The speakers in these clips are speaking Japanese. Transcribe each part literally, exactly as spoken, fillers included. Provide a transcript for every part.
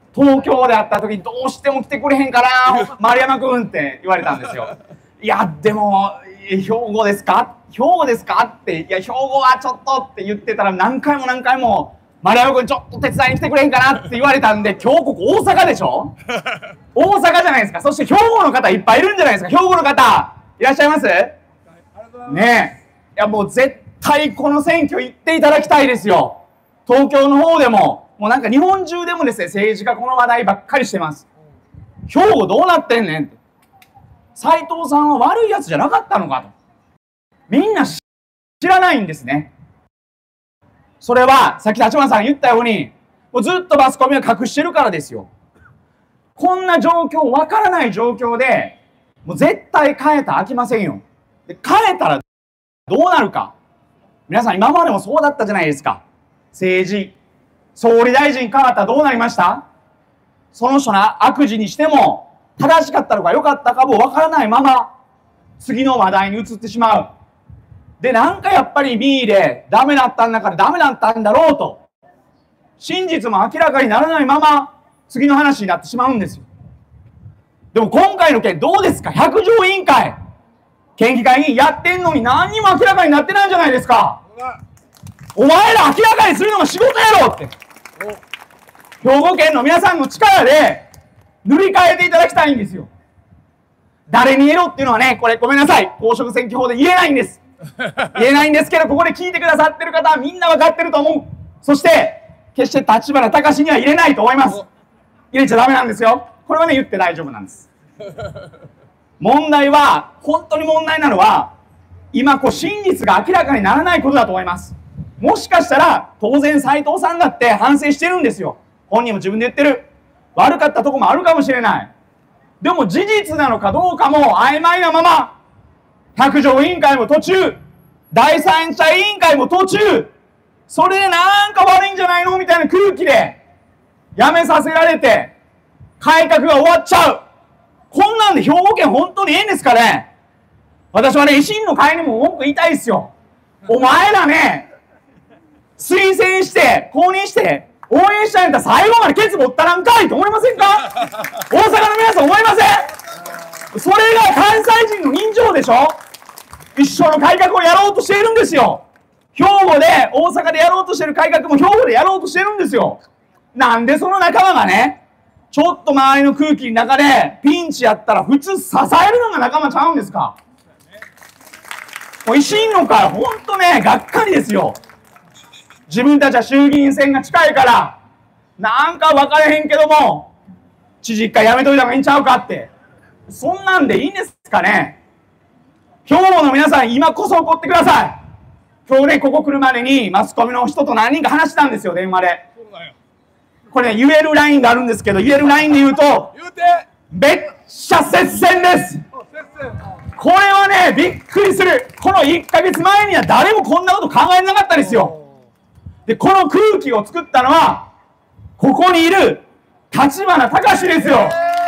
東京で会った時にどうしても来てくれへんかな丸山君って言われたんですよ。いやでも兵庫ですか兵庫ですかって、いや兵庫はちょっとって言ってたら、何回も何回も丸山君ちょっと手伝いに来てくれへんかなって言われたんで、今日ここ大阪でしょ大阪じゃないですか。そして兵庫の方いっぱいいるんじゃないですか。兵庫の方いらっしゃいますねえ。いやもう絶対この選挙行っていただきたいですよ。東京の方でももうなんか日本中でもですね、政治家この話題ばっかりしてます。兵庫どうなってんねんって、斉藤さんは悪いやつじゃなかったのかと、みんな知らないんですね。それはさっき立花さん言ったように、もうずっとマスコミは隠してるからですよ。こんな状況、わからない状況でもう絶対変えたら飽きませんよ。で変えたらどうなるか、皆さん今までもそうだったじゃないですか。政治総理大臣変わったらどうなりました？その人の悪事にしても正しかったのか良かったかもわからないまま次の話題に移ってしまう。でなんかやっぱり民意でダメだったんだからダメだったんだろうと、真実も明らかにならないまま次の話になってしまうんですよ。でも今回の件どうですか？百条委員会県議会議員やってんのに何にも明らかになってないじゃないですか。お前ら明らかにするのが仕事やろって、兵庫県の皆さんの力で塗り替えていただきたいんですよ。誰に言えろっていうのはね、これごめんなさい、公職選挙法で言えないんです言えないんですけど、ここで聞いてくださってる方はみんな分かってると思う。そして決して立花隆には入れないと思います。入れちゃダメなんですよ。これはね言って大丈夫なんです問題は、本当に問題なのは今こう真実が明らかにならないことだと思います。もしかしたら当然斉藤さんだって反省してるんですよ。本人も自分で言ってる。悪かったとこもあるかもしれない。でも事実なのかどうかも曖昧なまま、百条委員会も途中、第三者委員会も途中、それでなんか悪いんじゃないのみたいな空気でやめさせられて改革が終わっちゃう。こんなんで兵庫県本当にええんですかね。私はね、維新の会にも文句言いたいですよ。お前らね、推薦して公認して応援したんやったら最後までケツ持ったらんかいと思いませんか？大阪の皆さん思いません？それが関西人の人情でしょ。一緒の改革をやろうとしているんですよ。兵庫で大阪でやろうとしている改革も兵庫でやろうとしてるんですよ。なんでその仲間がね、ちょっと周りの空気の中でピンチやったら普通支えるのが仲間ちゃうんですか？もう維新の会ほんとね、がっかりですよ。自分たちは衆議院選が近いからなんか分からへんけども知事一回やめといた方がいいんちゃうかって、そんなんでいいんですかね。兵庫の皆さん今こそ怒ってください。今日ね、ここ来るまでにマスコミの人と何人か話したんですよ、電話で。これね、言えるラインがあるんですけど、言えるラインで言うとめっちゃ接戦です。これはね、びっくりする。このいっかげつまえには誰もこんなこと考えなかったですよ。でこの空気を作ったのはここにいる立花隆ですよ。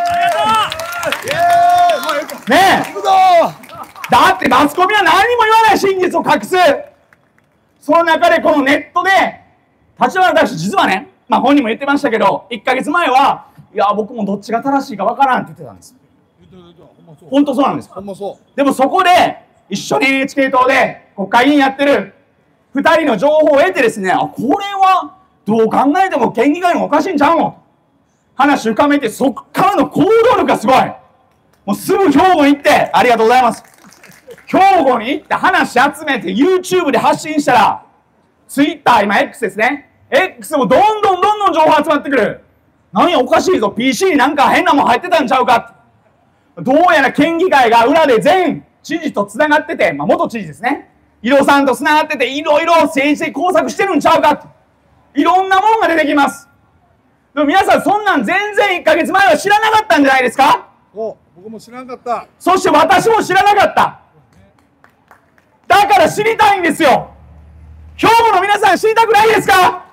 ねえ、だってマスコミは何も言わない、真実を隠す。その中でこのネットで立花隆実はね、まあ本人も言ってましたけど、いっかげつまえはいや僕もどっちが正しいかわからんって言ってたんです。本当そうなんです。でもそこで一緒に エヌエイチケー 党で国会議員やってるふたりの情報を得てですね、あ、これはどう考えても県議会のおかしいんちゃうの、話深めて、そっからの行動力がすごい。もうすぐ兵庫に行って、ありがとうございます。兵庫に行って話集めて YouTube で発信したら、Twitter、今 X ですね、 X もどんどんどんどん情報集まってくる。何やおかしいぞ、 ピーシー になんか変なもん入ってたんちゃうか。どうやら県議会が裏で全知事とつながってて、まあ、元知事ですね、井戸さんとつながってて、いろいろ政治的工作してるんちゃうかと、いろんなもんが出てきます。でも皆さんそんなん全然いっかげつまえは知らなかったんじゃないですか。 お、僕も知らなかった。 そして私も知らなかった。だから知りたいんですよ。兵庫の皆さん知りたくないですか。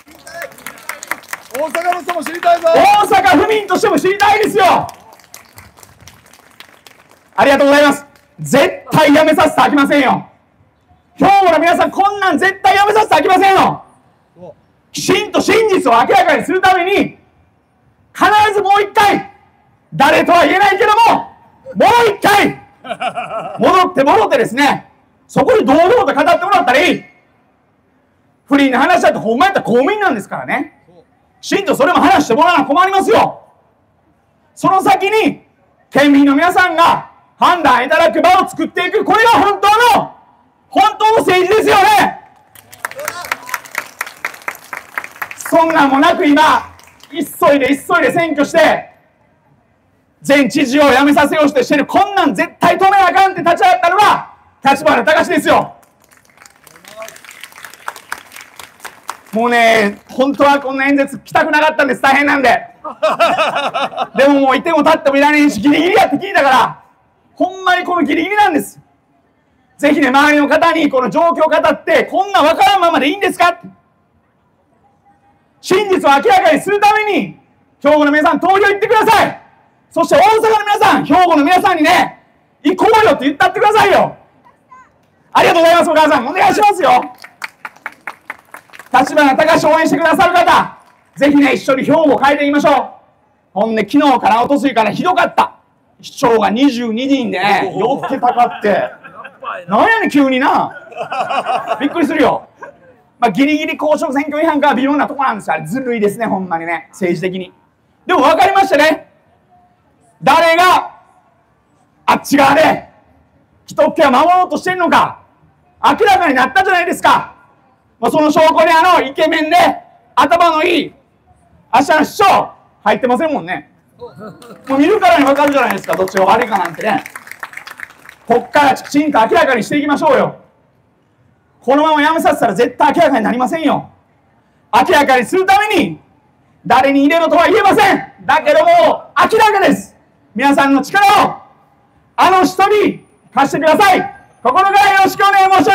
大阪の人も知りたいぞ。 大阪府民としても知りたいですよ。ありがとうございます。絶対やめさせてあきませんよ。兵庫の皆さん、こんなん絶対やめさせてあきませんよ。きちんと真実を明らかにするためにえずもう一回、誰とは言えないけども、もう一回、戻って戻ってですね、そこで堂々と語ってもらったらいい。不倫の話だってほんまやったら公務員なんですからね。きちんとそれも話してもらわな困りますよ。その先に、県民の皆さんが判断いただく場を作っていく。これが本当の、本当の政治ですよね。そんなんもなく今、急いで急いで選挙して、前知事を辞めさせようとしてる、こんなん絶対止めなあかんって立ち上がったのが、立花孝志ですよ。もうね、本当はこんな演説来たくなかったんです。大変なんで。でももういても立ってもいられんし、ギリギリやって聞いたから、ほんまにこのギリギリなんです。ぜひね、周りの方にこの状況を語って、こんな分からんままでいいんですか？真実を明らかにするために、兵庫の皆さん投票行ってください。そして大阪の皆さん、兵庫の皆さんにね、行こうよって言ったってくださいよ。ありがとうございます、お母さん。お願いしますよ。立花孝志を応援してくださる方、ぜひね、一緒に兵庫変えていきましょう。ほんで、昨日からおとついからひどかった。市長がにじゅうににんでね、よってたかって。なんやねん、急にな。びっくりするよ。まあ、ギリギリ公職選挙違反かは微妙なとこなんですよ。あれずるいですね、ほんまにね。政治的に。でも分かりましたね。誰があっち側で既得権を守ろうとしてるのか明らかになったじゃないですか。まあ、その証拠にあのイケメンで頭のいい芦原市長入ってませんもんね。もう見るからに分かるじゃないですか、どっちが悪いかなんてね。こっからきちんと明らかにしていきましょうよ。このままやめさせたら絶対明らかになりませんよ。明らかにするために誰に入れろとは言えません。だけども明らかです。皆さんの力をあの人に貸してください。心からよろしくお願い申し上げます。